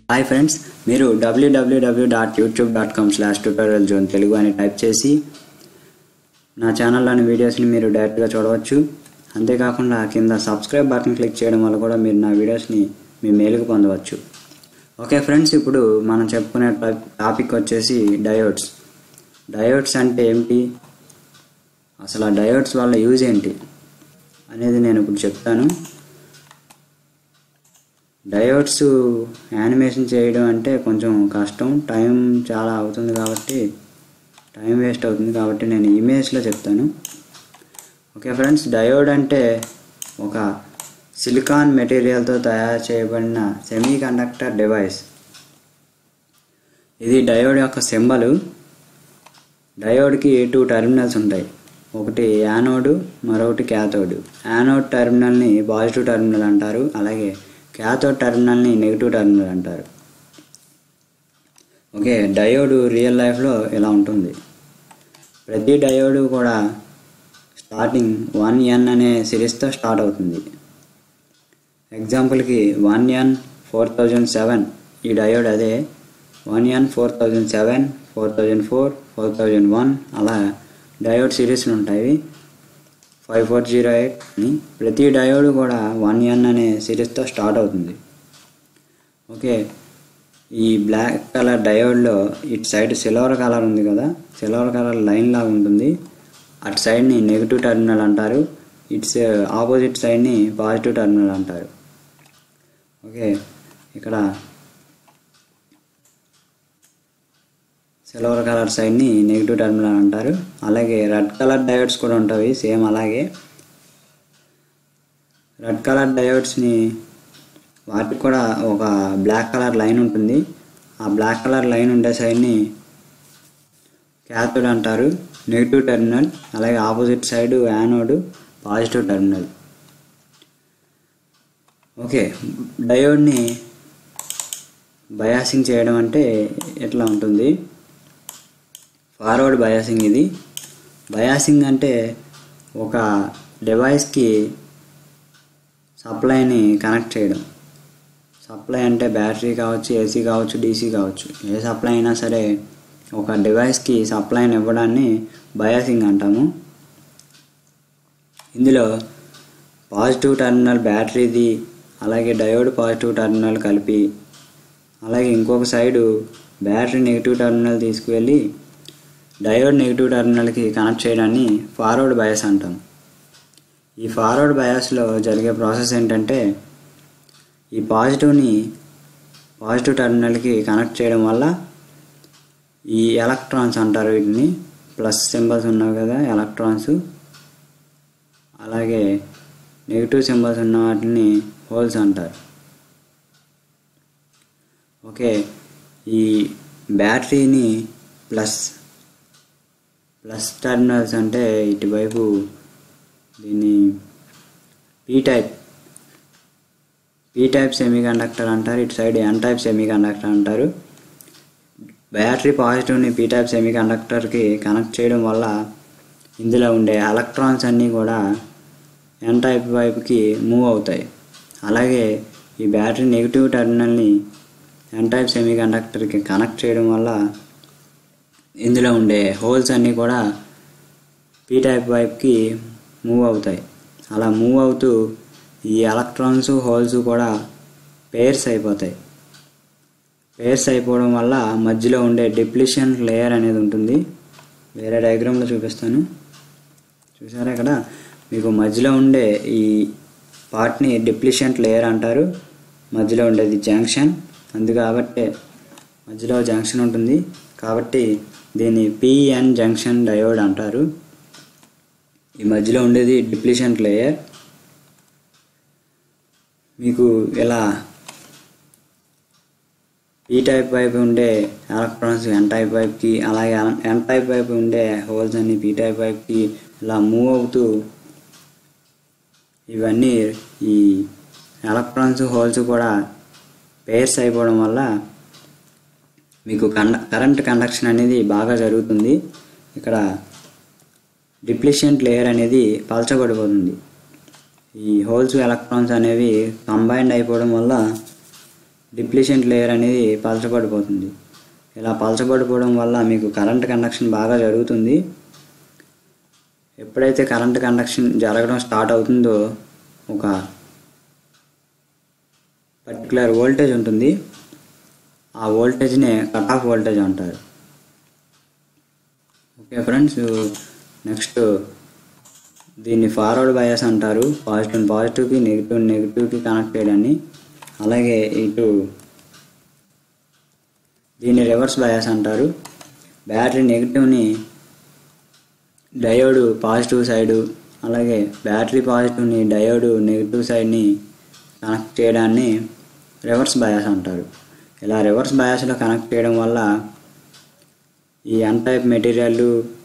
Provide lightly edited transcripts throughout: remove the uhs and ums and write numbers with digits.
Hi friends, మీరు www.youtube.com/tutorialzone Telugu అని type చేసి నా ఛానల్లోని వీడియోస్ని మీరు డైరెక్ట్గా చూడవచ్చు. అంతేకాకుండా కింద సబ్స్క్రైబ్ బటన్ క్లిక్ చేయడం వల్ల కూడా మీరు నా వీడియోస్ని మీ మేలుకు పొందవచ్చు. ఓకే ఫ్రెండ్స్, ఇప్పుడు మనం చెప్పుకునే టాపిక్ వచ్చేసి డయోడ్స్. డయోడ్స్ అంటే ఏమిటి, అసలు ఆ డయోడ్స్ వల్ల యూజ్ ఏంటి అనేది నేను ఇప్పుడు చెప్తాను. డయోడ్స్ యానిమేషన్ చేయడం అంటే కొంచెం కష్టం, టైం చాలా అవుతుంది కాబట్టి టైం వేస్ట్ అవుతుంది కాబట్టి నేను ఇమేజ్లో చెప్తాను. ఓకే ఫ్రెండ్స్, డయోడ్ అంటే ఒక సిలికాన్ మెటీరియల్తో తయారు చేయబడిన సెమీ కండక్టర్ డివైస్. ఇది డయోడ్ యొక్క సింబల్. డయోడ్కి 2 టెర్మినల్స్ ఉంటాయి, ఒకటి యానోడ్, మరొకటి క్యాథోడ్. యానోడ్ టెర్మినల్ని పాజిటివ్ టెర్మినల్ అంటారు, అలాగే క్యాథోడ్ టెర్మినల్ని నెగిటివ్ టెర్మినల్ అంటారు. ఓకే, డయోడ్ రియల్ లైఫ్లో ఇలా ఉంటుంది. ప్రతి డయోడ్ కూడా స్టార్టింగ్ 1N అనే సిరీస్తో స్టార్ట్ అవుతుంది. ఎగ్జాంపుల్కి 1N4007 ఈ డయోడ్ అదే. 1N4007, 4004, 4001 అలా డయోడ్ సిరీస్లు ఉంటాయి. 5408 అని ప్రతి డయోడ్ కూడా 1N అనే సిరీస్తో స్టార్ట్ అవుతుంది. ఓకే, ఈ బ్లాక్ కలర్ డయోడ్లో ఇటు సైడ్ సిల్వర్ కలర్ ఉంది కదా, సిల్వర్ కలర్ లైన్ లాగా ఉంటుంది. అటు సైడ్ని నెగిటివ్ టెర్మినల్ అంటారు, ఇటు ఆపోజిట్ సైడ్ని పాజిటివ్ టెర్మినల్ అంటారు. ఓకే, ఇక్కడ సిల్వర్ కలర్ సైడ్ని నెగిటివ్ టెర్మినల్ అంటారు. అలాగే రెడ్ కలర్ డయోడ్స్ కూడా ఉంటాయి సేమ్ అలాగే. రెడ్ కలర్ డయోడ్స్ని వాటికి కూడా ఒక బ్లాక్ కలర్ లైన్ ఉంటుంది. ఆ బ్లాక్ కలర్ లైన్ ఉండే సైడ్ని క్యాథోడ్ అంటారు, నెగిటివ్ టెర్మినల్. అలాగే opposite side anode, positive terminal. Okay, డయోడ్ని బయాసింగ్ చేయడం అంటే ఎట్లా ఉంటుంది, ఫార్వర్డ్ బయాసింగ్. ఇది బయాసింగ్ అంటే ఒక డివైస్కి సప్లైని కనెక్ట్ చేయడం. సప్లై అంటే బ్యాటరీ కావచ్చు, ఏసీ కావచ్చు, డీసీ కావచ్చు, ఏ సప్లై అయినా సరే ఒక డివైస్కి సప్లైని ఇవ్వడాన్ని బయాసింగ్ అంటాము. ఇందులో పాజిటివ్ టెర్మినల్ బ్యాటరీది, అలాగే డయోడ్ పాజిటివ్ టెర్మినల్ కలిపి, అలాగే ఇంకొక సైడు బ్యాటరీ నెగిటివ్ టెర్మినల్ తీసుకువెళ్ళి డయోడ్ నెగిటివ్ టెర్మినల్కి కనెక్ట్ చేయడాన్ని ఫార్వర్డ్ బయాస్ అంటాం. ఈ ఫార్వర్డ్ బయాస్లో జరిగే ప్రాసెస్ ఏంటంటే, ఈ పాజిటివ్ టెర్మినల్కి కనెక్ట్ చేయడం వల్ల ఈ ఎలక్ట్రాన్స్ అంటారు వీటిని, ప్లస్ సింబల్స్ ఉన్నవి కదా ఎలక్ట్రాన్స్, అలాగే నెగిటివ్ సింబల్స్ ఉన్న వాటిని హోల్స్ అంటారు. ఓకే, ఈ బ్యాటరీని ప్లస్ టెర్మినల్స్ అంటే ఇటువైపు దీన్ని పీ టైప్ సెమీ కండక్టర్ అంటారు, ఇటు side N type semi conductor అంటారు. బ్యాటరీ పాజిటివ్ని పీ టైప్ సెమీ కండక్టర్కి కనెక్ట్ చేయడం వల్ల ఇందులో ఉండే ఎలక్ట్రాన్స్ అన్నీ కూడా ఎన్ టైప్ వైపుకి మూవ్ అవుతాయి. అలాగే ఈ బ్యాటరీ నెగిటివ్ టెర్మినల్ని ఎన్ టైప్ సెమీ కండక్టర్కి కనెక్ట్ చేయడం వల్ల ఇందులో ఉండే హోల్స్ అన్నీ కూడా పీ టైప్ వైపుకి మూవ్ అవుతాయి. అలా మూవ్ అవుతూ ఈ ఎలక్ట్రాన్స్, హోల్స్ కూడా పేర్స్ అయిపోతాయి. పేర్స్ అయిపోవడం వల్ల మధ్యలో ఉండే డిప్లిషన్ లేయర్ అనేది ఉంటుంది. వేరే డయాగ్రామ్లో చూపిస్తాను, చూసారా ఇక్కడ మీకు మధ్యలో ఉండే ఈ పార్ట్ని డిప్లిషన్ లేయర్ అంటారు. మధ్యలో ఉండేది జంక్షన్, కాబట్టి మధ్యలో జంక్షన్ ఉంటుంది కాబట్టి దీన్ని పిఎన్ జంక్షన్ డయోడ్ అంటారు. ఈ మధ్యలో ఉండేది డిప్లిషన్ లేయర్. మీకు ఇలా పీ టైప్ వైపు ఉండే ఎలక్ట్రాన్స్ ఎన్ టైప్ వైపుకి, అలాగే ఎన్ టైప్ వైపు ఉండే హోల్స్ అన్ని పీ టైప్ వైపుకి ఇలా మూవ్ అవుతూ ఇవన్నీ ఈ ఎలక్ట్రాన్స్, హోల్స్ కూడా పేర్స్ అయిపోవడం వల్ల మీకు కరెంట్ కండక్షన్ అనేది బాగా జరుగుతుంది. ఇక్కడ డిప్లిషన్ లేయర్ అనేది పలచబడిపోతుంది. ఈ హోల్స్ ఎలక్ట్రాన్స్ అనేవి కంబైండ్ అయిపోవడం వల్ల డిప్లీషన్ లేయర్ అనేది పలచబడిపోతుంది. ఇలా పలచబడిపోవడం వల్ల మీకు కరెంట్ కండక్షన్ బాగా జరుగుతుంది. ఎప్పుడైతే కరెంట్ కండక్షన్ జరగడం స్టార్ట్ అవుతుందో ఒక పర్టికులర్ వోల్టేజ్ ఉంటుంది. ఆ వోల్టేజ్నే కట్ ఆఫ్ వోల్టేజ్ అంటారు. ఓకే ఫ్రెండ్స్, నెక్స్ట్ దీన్ని ఫార్వర్డ్ బయాస్ అంటారు. పాజిటివ్కి నెగిటివ్కి కనెక్ట్ చేయడాన్ని. అలాగే ఇటు దీన్ని రివర్స్ బయాస్ అంటారు. బ్యాటరీ నెగిటివ్ని డయోడ్ పాజిటివ్ సైడు, అలాగే బ్యాటరీ పాజిటివ్ని డయోడ్ నెగిటివ్ సైడ్ని కనెక్ట్ చేయడాన్ని రివర్స్ బయాస్ అంటారు. ఇలా రివర్స్ బయాస్లో కనెక్ట్ చేయడం వల్ల ఈ N type material,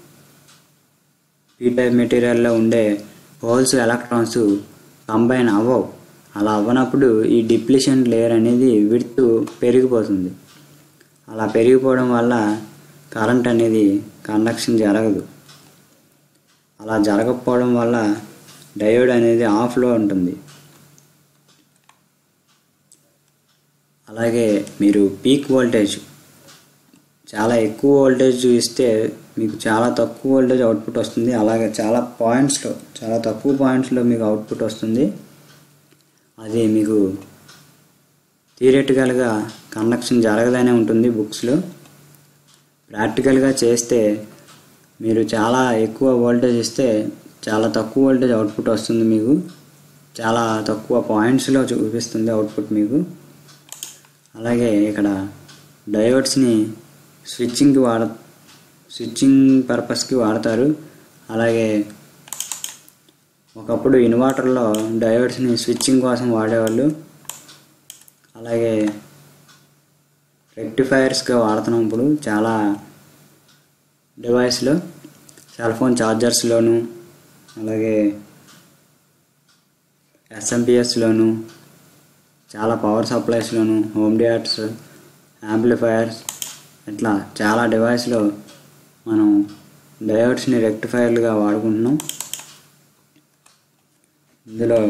P type మెటీరియల్లో ఉండే హోల్స్, ఎలక్ట్రాన్స్ కంబైన్ అవ్వవు. అలా అవ్వనప్పుడు ఈ డిప్లీషన్ లేయర్ అనేది విడ్త్ పెరిగిపోతుంది. అలా పెరిగిపోవడం వల్ల కరెంట్ అనేది కండక్షన్ జరగదు. అలా జరగకపోవడం వల్ల డయోడ్ అనేది ఆఫ్లో ఉంటుంది. అలాగే మీరు పీక్ వోల్టేజ్ చాలా ఎక్కువ వోల్టేజ్ ఇస్తే మీకు చాలా తక్కువ వోల్టేజ్ అవుట్పుట్ వస్తుంది. అలాగే చాలా తక్కువ పాయింట్స్లో మీకు అవుట్పుట్ వస్తుంది. అది మీకు థియరిటికల్గా కండక్షన్ జరగదనే ఉంటుంది బుక్స్లో. ప్రాక్టికల్గా చేస్తే మీరు చాలా ఎక్కువ వోల్టేజ్ ఇస్తే చాలా తక్కువ వోల్టేజ్ అవుట్పుట్ వస్తుంది. మీకు చాలా తక్కువ పాయింట్స్లో చూపిస్తుంది అవుట్పుట్ మీకు. అలాగే ఇక్కడ డయోడ్స్ని స్విచ్చింగ్ పర్పస్కి వాడతారు. అలాగే ఒకప్పుడు ఇన్వర్టర్లో డయోడ్స్ని స్విచ్చింగ్ కోసం వాడేవాళ్ళు. అలాగే రెక్టిఫైయర్స్గా వాడుతున్నాం ఇప్పుడు చాలా డివైస్లో, సెల్ ఫోన్ ఛార్జర్స్లోను, అలాగే ఎస్ఎంపిఎస్లోను, చాలా పవర్ సప్లైస్లోను, హోమ్ థియేటర్స్, యాంప్లిఫైయర్స్, ఇట్లా చాలా డివైస్లో మనం డయోడ్స్ని రెక్టిఫైయర్లుగా వాడుకుంటున్నాం. ఇందులో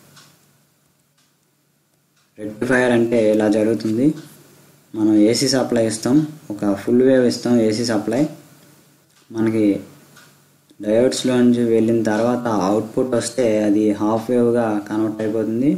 రెక్టిఫైయర్ అంటే ఇలా జరుగుతుంది. మనం ఏసీ సప్లై ఇస్తాం, ఒక ఫుల్ వేవ్ ఇస్తాం ఏసీ సప్లై. మనకి డయోడ్స్లో నుంచి వెళ్ళిన తర్వాత అవుట్పుట్ వస్తే అది హాఫ్ వేవ్గా కన్వర్ట్ అయిపోతుంది.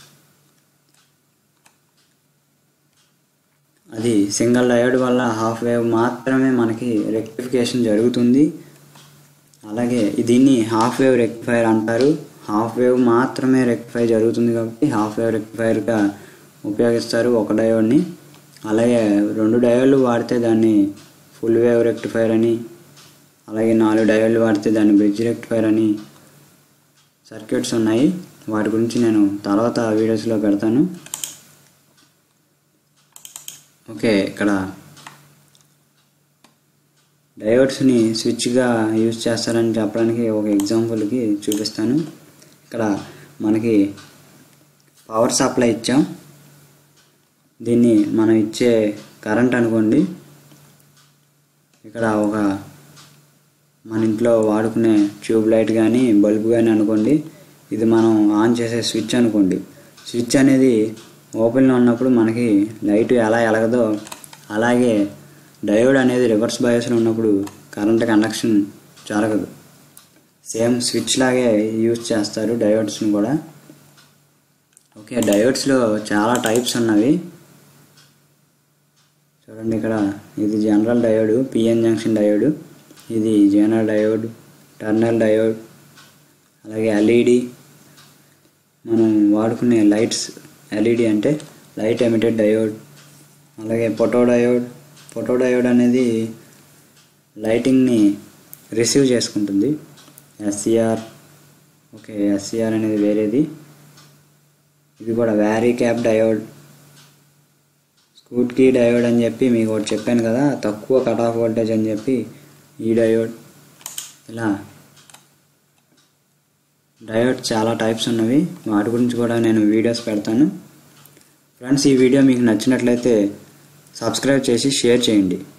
అది సింగిల్ డయోడ్ వల్ల హాఫ్ వేవ్ మాత్రమే మనకి రెక్టిఫికేషన్ జరుగుతుంది. అలాగే దీన్ని హాఫ్ వేవ్ రెక్టిఫైయర్ అంటారు. హాఫ్ వేవ్ మాత్రమే రెక్టిఫై జరుగుతుంది కాబట్టి హాఫ్ వేవ్ రెక్టిఫైయర్గా ఉపయోగిస్తారు ఒక డయోడ్ని. అలాగే 2 డయోడ్లు వాడితే దాన్ని ఫుల్ వేవ్ రెక్టిఫైయర్ అని, అలాగే 4 డయోడ్లు వాడితే దాన్ని బ్రిడ్జ్ రెక్టిఫైయర్ అని సర్క్యూట్స్ ఉన్నాయి. వాటి గురించి నేను తర్వాత వీడియోస్లో పెడతాను. ఓకే, ఇక్కడ డయోడ్స్ని స్విచ్గా యూజ్ చేస్తారని చెప్పడానికి ఒక ఎగ్జాంపుల్కి చూపిస్తాను. ఇక్కడ మనకి పవర్ సప్లై ఇచ్చాం. దీన్ని మనం ఇచ్చే కరెంట్ అనుకోండి. ఇక్కడ ఒక మన ఇంట్లో వాడుకునే ట్యూబ్ లైట్ కానీ బల్బు కానీ అనుకోండి. ఇది మనం ఆన్ చేసే స్విచ్ అనుకోండి. స్విచ్ అనేది ఓపెన్లో ఉన్నప్పుడు మనకి లైట్ ఎలా ఎలగదో అలాగే డయోడ్ అనేది రివర్స్ బయాస్లో ఉన్నప్పుడు కరెంట్ కండక్షన్ జరగదు. సేమ్ స్విచ్ లాగే యూజ్ చేస్తారు డయోడ్స్ని కూడా. ఓకే, డయోడ్స్లో చాలా టైప్స్ ఉన్నవి. చూడండి, ఇక్కడ ఇది general diode, PN junction diode. ఇది జనరల్ డయోడ్, టర్నల్ డయోడ్, అలాగే ఎల్ఈడి. మనం వాడుకునే లైట్స్, ఎల్ఈడి అంటే లైట్ ఎమిటెడ్ డయోడ్. అలాగే ఫోటో డయోడ్ అనేది లైటింగ్ని రిసీవ్ చేసుకుంటుంది. ఎస్సిఆర్. ఓకే, ఎస్సిఆర్ అనేది వేరేది. ఇది కూడా varicap diode, Schottky diode అని చెప్పి మీకు ఒకటి చెప్పాను కదా, తక్కువ కట్ ఆఫ్ వోల్టేజ్ అని చెప్పి ఈ డయోడ్. ఇలా డయోడ్ చాలా టైప్స్ ఉన్నవి. వాటి గురించి కూడా నేను వీడియోస్ పెడతాను. ఫ్రెండ్స్, ఈ వీడియో మీకు నచ్చినట్లయితే సబ్స్క్రైబ్ చేసి షేర్ చేయండి.